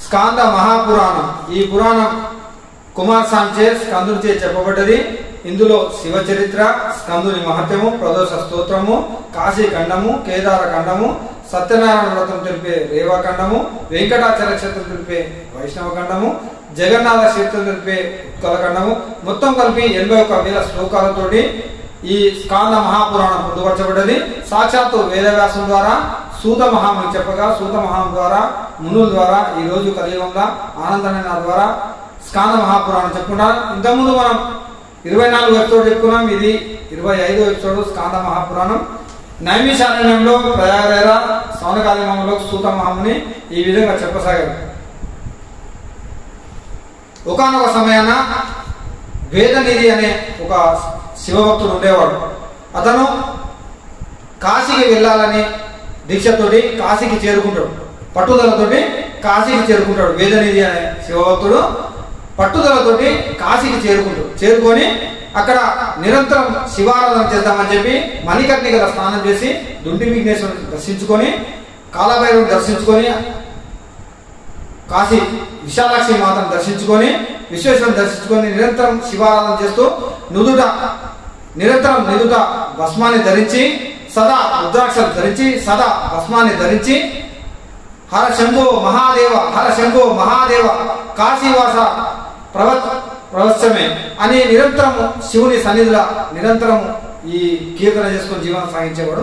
స్కాంద మహాపురాణం. ఈ పురాణం కుమార్ సాంచే స్కందునిచే చెప్పబడ్డది. ఇందులో శివ చరిత్ర, స్కందుని మహత్యము, ప్రదోష స్తోత్రము, కాశీ ఖండము, కేదార ఖండము, సత్యనారాయణ వ్రతం తెలిపే రేవాఖండము, వెంకటాచల క్షేత్రం తెలిపే వైష్ణవ ఖండము, జగన్నాథ క్షేత్రం తెలిపే ఉత్కల ఖండము, మొత్తం కలిపి 81,000 శ్లోకాలతోటి ఈ స్కాంద మహాపురాణం పొందుపరచబడ్డది. సాక్షాత్తు వేదవ్యాసం ద్వారా సూత మహాముని చెప్పగా, సూత మహాముని ద్వారా, మునుల ద్వారా ఈ రోజు కలియుగంలో ఆనందమైన ద్వారా స్కాంద మహాపురాణం చెప్పుకున్నాం. ఇంతకుముందు మనం 24 ఎపిసోడ్ చెప్పుకున్నాం. ఇది 25వ ఎపిసోడ్ స్కాంద మహాపురాణం. నైమిషారణ్యంలో ప్రయాగరాజ సౌనకాదిమంలో సూత మహాముని ఈ విధంగా చెప్పసాగారు. ఒకానొక సమయాన వేదనిధి అనే ఒక శివభక్తుడు ఉండేవాడు. అతను కాశీకి వెళ్ళాలని దీక్షతోటి కాశీకి చేరుకుంటాడు. పట్టుదలతోటి కాశీకి చేరుకుంటాడు. వేదనిధి అనే శివభక్తుడు పట్టుదలతోటి కాశీకి చేరుకొని అక్కడ నిరంతరం శివారాధన చేద్దామని చెప్పి మణికర్ణికల స్నానం చేసి దుండి విఘ్నేశ్వరుని దర్శించుకొని, కాలభైరవుని దర్శించుకొని, కాశీ విశాలాక్షి మాతను దర్శించుకొని, విశ్వేశ్వరుని దర్శించుకొని నిరంతరం శివారాధన చేస్తూ నిరంతరం నిదుట భస్మాన్ని ధరించి, సదా రుద్రాక్షలు ధరించి, సదా భస్మాన్ని ధరించి హర శంభో మహాదేవ, హర శంభో మహాదేవ, కాశీవాస ప్రవత్సమే అని నిరంతరం శివుని సన్నిధిల నిరంతరం ఈ కీర్తన చేసుకుని జీవనం సాగించేవాడు.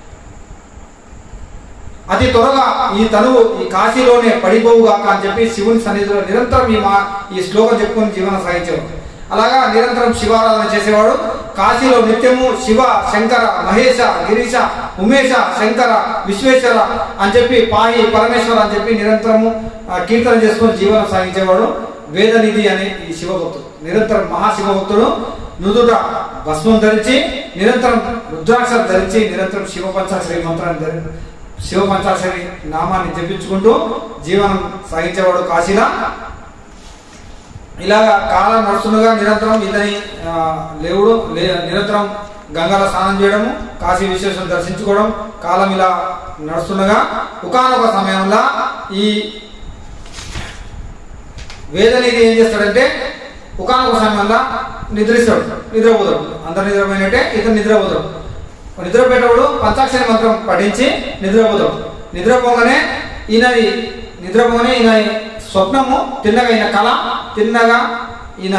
అతి త్వరగా ఈ తనువు ఈ కాశీలోనే పడిపోవుగాక అని చెప్పి శివుని సన్నిధిలో నిరంతరం ఈ శ్లోకం చెప్పుకొని జీవనం సాగించేవాడు. అలాగా నిరంతరం శివారాధన చేసేవాడు. కాశీలో నిత్యము శివ, శంకర, మహేశ, గిరీశ, ఉమేశ, శంకర, విశ్వేశ్వర అని చెప్పి, పాహి పరమేశ్వర అని చెప్పి నిరంతరము కీర్తన చేసుకొని జీవనం సాగించేవాడు. వేదనిధి అనే ఈ శివభక్తుడు నిరంతరం మహాశివభక్తుడు నుదుట భస్మం ధరించి, నిరంతరం రుద్రాక్షలు ధరించి, నిరంతరం శివ పంచాక్షరి మంత్రాన్ని శివ పంచాక్షరి నామాన్ని జపించుకుంటూ జీవనం సాగించేవాడు కాశీలో. ఇలాగా కాలం నడుస్తుండగా నిరంతరం ఇతని లేవుడు నిరంతరం గంగలో స్నానం చేయడము, కాశీ విశ్వేశ్వరుని దర్శించుకోవడం కాలం ఇలా నడుస్తుండగా ఒకానొక సమయంలో ఈ వేదనిధి ఏం చేస్తాడంటే ఒకానొక సమయంలో నిద్రపోతాడు. అందరు నిద్రపోయినట్టే ఇతను నిద్రపోతాడు. నిద్రపోయేటప్పుడు పంచాక్షరి మంత్రం పఠించి నిద్రపోతాడు. నిద్రపోగానే ఈయన స్వప్నము తిన్నగా, ఈయన కళ తిన్నగా ఈయన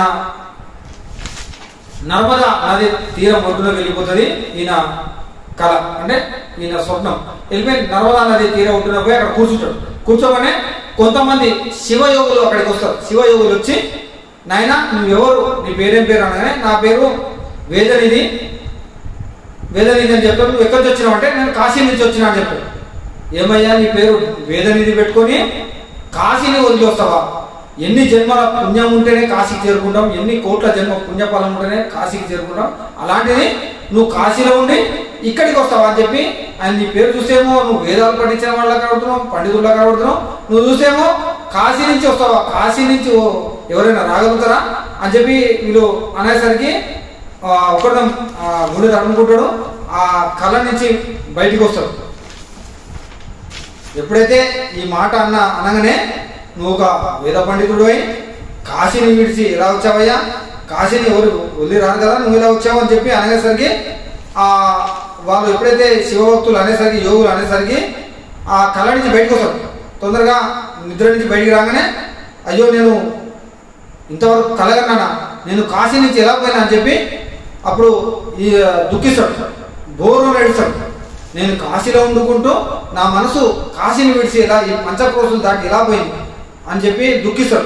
నర్మదా నది తీరం ఒడ్డులోకి వెళ్ళిపోతుంది. ఈయన కళ అంటే ఈయన స్వప్నం వెళ్ళిపోయి నర్మదా నది తీరం ఒడ్డున పోయి అక్కడ కూర్చుంటాడు. కూర్చోగానే కొంతమంది శివయోగులు అక్కడికి వస్తారు. శివయోగులు వచ్చి, నాయన నువ్వెవరు, నీ పేరేం పేరు అనగానే నా పేరు వేదనిధి అని చెప్తాడు. నువ్వు ఎక్కడి నుంచి వచ్చినావు అంటే నేను కాశీ నుంచి వచ్చినా అని చెప్తాడు. ఏమయ్యా నీ పేరు వేదనిధి పెట్టుకొని కాశీని వదిలి వస్తావా? ఎన్ని జన్మల పుణ్యం ఉంటేనే కాశీకి చేరుకుంటాం, ఎన్ని కోట్ల జన్మ పుణ్యఫలం ఉంటేనే కాశీకి చేరుకుంటాం. అలాంటిది నువ్వు కాశీలో ఉండి ఇక్కడికి వస్తావా అని చెప్పి ఆయన నీ పేరు చూసేమో నువ్వు వేదాలు పఠించిన వాళ్ళ కనబడుతున్నావు, పండితుల్లా కనబడుతున్నావు. నువ్వు చూసేమో కాశీ నుంచి వస్తావా, కాశీ నుంచి ఎవరైనా రాగలుగుతారా అని చెప్పి వీళ్ళు అనేసరికి ఒకడు గుడి అనుకుంటాడు. ఆ కళ నుంచి బయటికి వస్తాడు. ఎప్పుడైతే ఈ మాట అనగానే నువ్వు ఒక వేద పండితుడు అయి కాశీని విడిచి ఎలా వచ్చావయ్యా, కాశీని ఎవరు వదిలి రారు కదా, నువ్వు ఇలా వచ్చావు అని చెప్పి అనేసరికి వాళ్ళు ఎప్పుడైతే శివభక్తులు అనేసరికి, యోగులు అనేసరికి ఆ కళ నుంచి బయటకు వస్తారు. తొందరగా నిద్ర నుంచి బయటికి రాగానే అయ్యో నేను ఇంతవరకు కలగన్నానా, నేను కాశీ నుంచి ఎలా పోయినా అని చెప్పి అప్పుడు ఈ దుఃఖిస్తాడు, బోరు నడుస్తాడు. నేను కాశీలో వండుకుంటూ నా మనసు కాశీని విడిచి ఎలా ఈ పంచకోశులు దాటి ఎలా పోయింది అని చెప్పి దుఃఖిస్తాడు.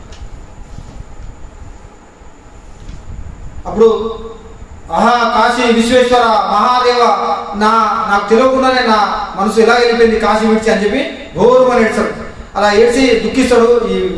అప్పుడు ఆహా కాశీ విశ్వేశ్వర మహాదేవ, నాకు తెలియకుండానే నా మనసు ఎలా వెళ్ళిపోయింది కాశీ విడిచి అని చెప్పి ఘోరు అని ఏడ్చాడు. అలా ఏడ్చి దుఃఖిస్తాడు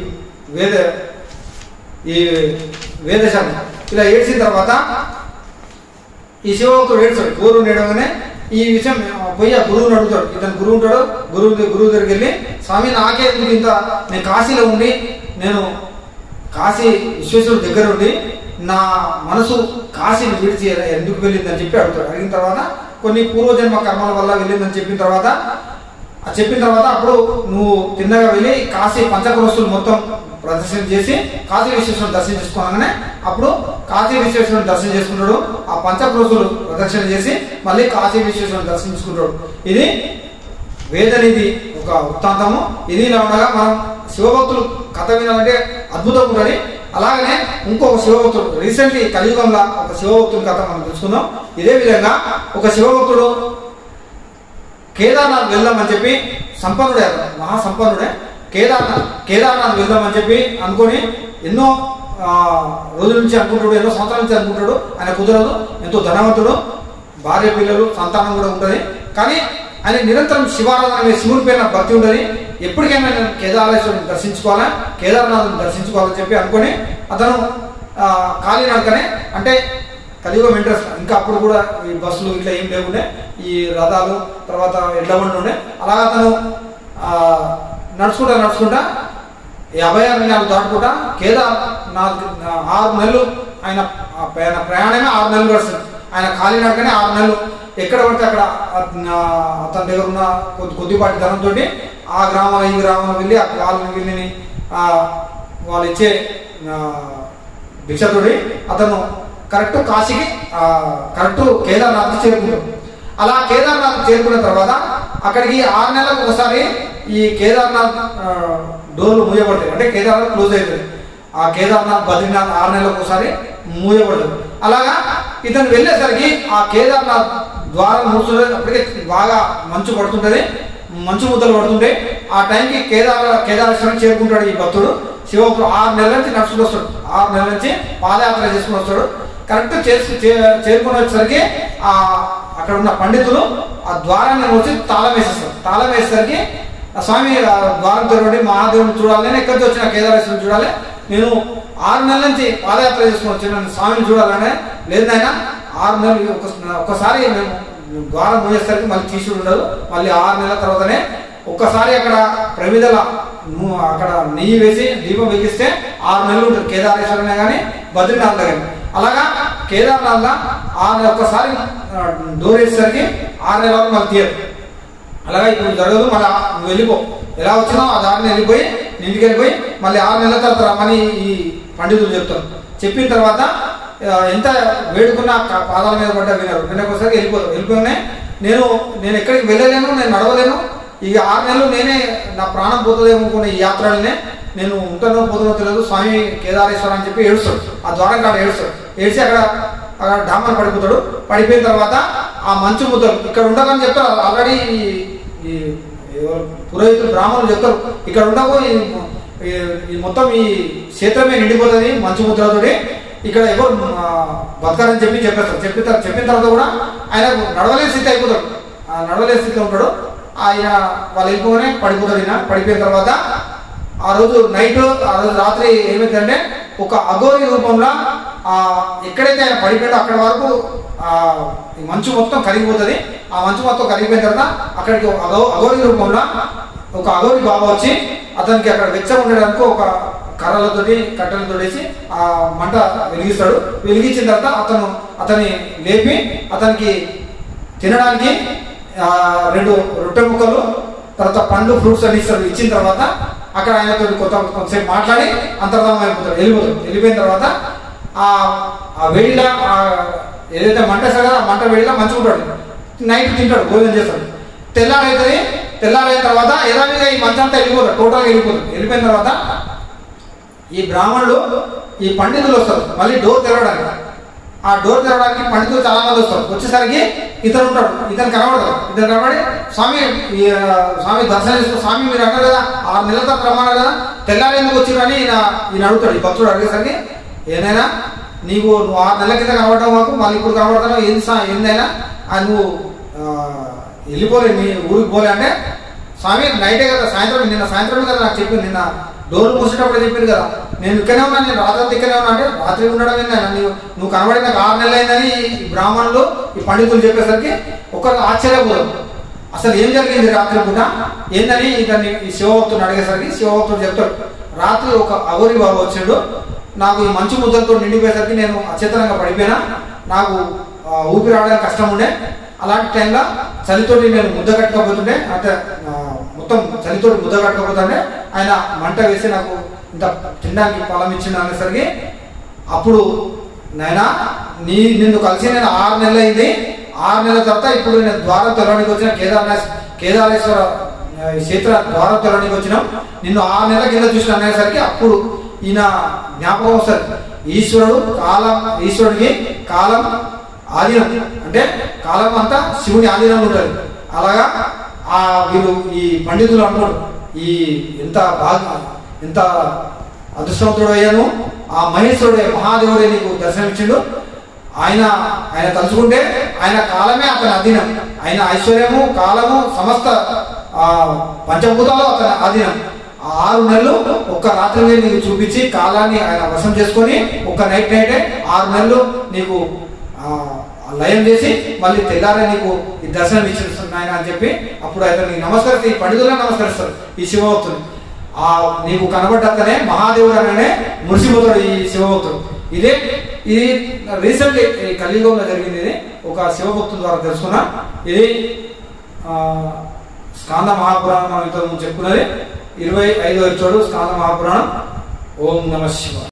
ఈ వేదశర్మ. ఇలా ఏడ్చిన తర్వాత ఈ శివభక్తుడు ఏడ్చాడు. ఘోరు నేడగానే ఈ విషయం పోయి ఆ గురువుని అడుగుతాడు. ఇతను గురువు ఉంటాడు. గురువు దగ్గరికి వెళ్ళి, స్వామి నాకే ఇంత, నేను కాశీలో ఉండి నేను కాశీ విశ్వేశ్వరుడు దగ్గర ఉండి నా మనసు కాశీని విడిచి ఎందుకు వెళ్ళిందని చెప్పి అడుగుతాడు. అడిగిన తర్వాత కొన్ని పూర్వజన్మ కర్మల వల్ల వెళ్ళిందని చెప్పిన తర్వాత చెప్పిన తర్వాత అప్పుడు నువ్వు తిన్నగా వెళ్ళి కాశీ పంచక్రోస్తులు మొత్తం ప్రదర్శన చేసి కాశీ విశ్వేశ్వరుని దర్శనం చేసుకోగానే అప్పుడు కాశీ విశ్వేశ్వరుని దర్శనం చేసుకుంటాడు. ఆ పంచక్రోస్తులు ప్రదర్శన చేసి మళ్ళీ కాశీ విశ్వేశ్వరుని దర్శనం చేసుకుంటాడు. ఇది వేదనిధి ఒక వృత్తాంతము. ఇది ఇలా ఉండగా మనం శివభక్తులు కథ వినాలంటే అద్భుతంగా ఉంటుంది. అలాగనే ఇంకొక శివభక్తుడు రీసెంట్లీ కలియుగంలో ఒక శివభక్తుడి కథ మనం తెలుసుకుందాం. ఇదే విధంగా ఒక శివభక్తుడు కేదార్నాథ్ వెళ్దామని చెప్పి సంపన్నుడే, మహాసంపన్నుడే. కేదార్నాథ్ వెళ్దామని చెప్పి అనుకొని ఎన్నో రోజుల నుంచి అనుకుంటాడు, ఎన్నో సంవత్సరాల నుంచి అనుకుంటాడు. ఆయన కుదరదు, ఎంతో ధనవంతుడు, భార్య పిల్లలు సంతానం కూడా ఉంటుంది. కానీ ఆయన నిరంతరం శివారాధన, శివుని పైన భక్తి ఉంటుంది. ఎప్పటికైనా నేను కేదారేశ్వరుని దర్శించుకోవాలా, కేదార్నాథ్ని దర్శించుకోవాలని చెప్పి అనుకొని అతను కాలినడకనే, అంటే కలియుగం ఇంట్రెస్ట్ ఇంకా అప్పుడు కూడా ఈ బస్సులు ఇట్లా ఏం లేకుండే, ఈ రథాలు తర్వాత ఎడ్ల బండ్లు ఉండే. అలాగా అతను నడుచుకుంటా ఈ అభయారణ్యాలు దాటుకుంటా కేదార్నాథ్ 6 నెలలు ఆయన ప్రయాణమే 6 నెలలు గడుస్తుంది. ఆయన కాలినడకనే 6 నెలలు ఎక్కడ పడితే అక్కడ అతని దగ్గర ఉన్న కొద్దిపాటి ధనంతో ఆ గ్రామం ఈ గ్రామం వెళ్ళి ఆ వాళ్ళని వీళ్ళని వాళ్ళు ఇచ్చే భిక్షతోటి అతను కరెక్ట్ కాశీకి కరెక్ట్ కేదార్నాథ్కి చేరుకుంటాడు. అలా కేదార్నాథ్ చేరుకున్న తర్వాత అక్కడికి 6 నెలలకు ఒకసారి ఈ కేదార్నాథ్ డోర్లు మూయబడతాయి, అంటే కేదార్నాథ్ క్లోజ్ అవుతుంది. ఆ కేదార్నాథ్ బద్రీనాథ్ 6 నెలలకు ఒకసారి మూయబడుతుంది. అలాగా ఇతను వెళ్ళేసరికి ఆ కేదార్నాథ్ ద్వారం మూసుకుంటుంది. అప్పటికే బాగా మంచు పడుతుంటది, మంచు ముద్దలు పడుతుంటాయి. ఆ టైంకి కేదారేశ్వరం చేరుకుంటాడు ఈ భక్తుడు. శివపురం 6 నెలల నుంచి నడుచుకుంటూ వస్తాడు, 6 నెలల నుంచి పాదయాత్ర చేసుకుని వస్తాడు. కరెక్ట్ చేరుకుని వచ్చేసరికి అక్కడ ఉన్న పండితులు ఆ ద్వారాన్ని వచ్చి తాళం వేసేస్తారు. తాళం వేసేసరికి స్వామి ద్వారం తెరవండి, మహాదేవుని చూడాలి, నేను ఎక్కడికి వచ్చిన కేదారేశ్వరం చూడాలి, నేను 6 నెలల నుంచి పాదయాత్ర చేసుకుని వచ్చిన స్వామిని చూడాలనే. లేదు ఆయన 6 నెలలు ఒక్కసారి మేము ద్వారం మూసేసరికి మళ్ళీ తీసుడు ఉండదు. మళ్ళీ 6 నెలల తర్వాతనే ఒక్కసారి అక్కడ ప్రమిదల అక్కడ నెయ్యి వేసి దీపం వెలిగిస్తే 6 నెలలు ఉంటుంది కేదారేశ్వరనే కానీ బద్రీనాథ్లో కానీ. అలాగా కేదార్నాథ్లో ఒక్కసారి డోర్ వేసేసరికి 6 నెలలు మళ్ళీ తీయదు. అలాగా ఇప్పుడు జరగదు, మళ్ళీ నువ్వు వెళ్ళిపో, ఎలా వచ్చినావు ఆ దారిని వెళ్ళిపోయి ఇంటికి వెళ్ళిపోయి మళ్ళీ 6 నెలల తర్వాత రమ్మని ఈ పండితులు చెప్తారు. చెప్పిన తర్వాత ఎంత వేడుకున్నా పాదాల మీద పడ్డా వినకోసారి వెళ్ళిపోయినాయి. నేను ఎక్కడికి వెళ్ళలేను, నేను నడవలేను, ఈ 6 నెలలు నేనే నా ప్రాణం పోతుందేమో అనుకున్న ఈ యాత్రలనే నేను ఉంటానో పోతుందో తెలియదు, స్వామి కేదారేశ్వర అని చెప్పి ఏడుస్తాడు. ఆ ద్వారం కాడ ఏడ్చి అక్కడ డామర్ పడిపోతాడు. పడిపోయిన తర్వాత ఆ మంచు ముద్దలు ఇక్కడ ఉండకని చెప్తారు. ఆల్రెడీ ఈ పురోహితులు బ్రాహ్మణులు చెప్తారు, ఇక్కడ ఉండకు, ఈ మొత్తం ఈ క్షేత్రమే నిండిపోతుంది మంచు ముద్రతోటి, ఇక్కడ ఎవరు బతకాలని చెప్పి చెప్పిన తర్వాత కూడా ఆయన నడవలేని స్థితి అయిపోతాడు. నడవలేని స్థితిలో ఉంటాడు. ఆయన వాళ్ళు వెళ్ళిపోగానే పడిపోతాడు. ఈయన పడిపోయిన తర్వాత ఆ రోజు రాత్రి ఏమైందంటే ఒక అఘోరి రూపంలో ఎక్కడైతే ఆయన పడిపోయాడో అక్కడ వరకు ఈ మంచు మొత్తం కరిగిపోతుంది. ఆ మంచు మొత్తం కరిగిపోయిన తర్వాత అక్కడికి అఘోరి రూపంలో ఒక అఘోరి బాబా వచ్చి అతనికి అక్కడ వెచ్చగా ఉండడానికి ఒక కర్రలతోటి కట్టెలతో వేసి ఆ మంట వెలిగిస్తాడు. వెలిగించిన తర్వాత అతన్ని లేపి అతనికి తినడానికి 2 రొట్టె ముక్కలు తర్వాత పండ్లు ఫ్రూట్స్ అని ఇస్తాడు. ఇచ్చిన తర్వాత అక్కడ ఆయనతో కొంతసేపు మాట్లాడి అంతర్ధానం వెళ్ళిపోయిన తర్వాత ఆ వేడిలో ఏదైతే మంట వేస్తాడో ఆ మంట వేడిలో మంచుకుంటాడు. నైట్ తింటాడు, భోజనం చేస్తాడు. తెల్లారైన తర్వాత యథావిధిగా ఈ మంచంతా వెళ్ళిపోతాడు, టోటల్గా వెళ్ళిపోయిన తర్వాత ఈ బ్రాహ్మణులు ఈ పండితులు వస్తారు మళ్ళీ డోర్ తెరవడానికి. ఆ డోర్ తెరవడానికి పండితులు చాలా మంది వస్తారు. వచ్చేసరికి ఇతను ఉంటాడు, ఇతను కనబడి స్వామి దర్శనం చేసుకో, స్వామి మీరు అన్నారు కదా 6 నెలల తర్వాత రమ్మన్నారు కదా, తెల్లారి ఎందుకు వచ్చారు అని ఈయన అడుగుతాడు. ఈ భక్తుడు అడిగేసరికి ఏదైనా నువ్వు 6 నెలల కింద కనబడటం మాకు మళ్ళీ ఇప్పుడు కనబడతావు ఏందైనా నువ్వు వెళ్ళిపోలే, నీ ఊరికి పోలే అంటే, స్వామి నైటే కదా నిన్న సాయంత్రం కదా నాకు చెప్పింది, నిన్న డోర్ మూసేటప్పుడు చెప్పింది కదా, నేను ఇక్కడే ఉన్నా, నేను రాత్రి ఇక్కడే ఉన్నా అంటే రాత్రి ఉండడం ఏందైనా నువ్వు కనబడి నాకు 6 నెలలు అయిందని ఈ బ్రాహ్మణులు ఈ పండితులు చెప్పేసరికి ఒకరు ఆశ్చర్యపోదు. అసలు ఏం జరిగింది రాత్రి పూట ఏందని ఇతన్ని ఈ శివభక్తుని అడిగేసరికి శివభక్తుడు చెప్తాడు, రాత్రి ఒక అఘోరి బాబు వచ్చాడు, నాకు ఈ మంచు ముద్దలతో నిండిపోయేసరికి నేను అచేతనంగా పడిపోయినా, నాకు ఊపిరి రావడానికి కష్టం ఉండే, అలాంటి టైంలో చలితోటి నేను ముద్ద కట్టుకోబోతుండే, అంటే మొత్తం చలితో ముద్ద కట్టకపోతే ఆయన మంట వేసి నాకు ఇంత తినడానికి ఫలం ఇచ్చిండు అనేసరికి అప్పుడు నాయన నిన్ను కలిసి నేను 6 నెలలు అయింది, 6 నెలల తర్వాత ఇప్పుడు నేను ద్వారం తెరవడానికి వచ్చిన కేదారేశ్వర క్షేత్ర ద్వారం తెరవడానికి వచ్చినాం, నిన్ను 6 నెలల కింద చూసిన అనేసరికి అప్పుడు ఈయన జ్ఞాపకం వస్తుంది. ఈశ్వరుడికి కాలం ఆధీనం, అంటే కాలం అంతా శివుని ఆధీనంలో ఉంటుంది. అలాగా వీరు ఈ పండితులు అంటారు, ఎంత అదృష్టవంతుడు అయ్యాను, ఆ మహేశ్వరుడే మహాదేవుడే నీకు దర్శనమిచ్చిండు. ఆయన తలుచుకుంటే ఆయన కాలమే అతని అధీనం, ఆయన ఐశ్వర్యము కాలము సమస్త పంచభూతాలు అతని అధీనం. 6 నెలలు ఒక్క రాత్రి నీకు చూపించి కాలాన్ని ఆయన వశం చేసుకొని ఒక్క నైటే 6 నెలలు నీకు లయం చేసి మళ్ళీ తెల్లారే నీకు ఈ దర్శనం ఇచ్చిస్తున్నాయన అని చెప్పి అప్పుడు అతనికి నమస్కరిస్తే ఈ పండితులను నమస్కరిస్తారు ఈ శివభక్తుడు. నీకు కనబడ్డతనే మహాదేవుడు అననే మురిసిపోతాడు ఈ శివభక్తుడు. ఇది రీసెంట్లీ ఈ కలియుగంలో జరిగింది. ఇది ఒక శివభక్తుల ద్వారా తెలుసుకున్నా. ఇది స్కాంద మహాపురాణం మనం ఇంతకు ముందు చెప్పుకున్నది 25వ ఎపిసోడ్ స్కాంద మహాపురాణం. ఓం నమః శివాయ.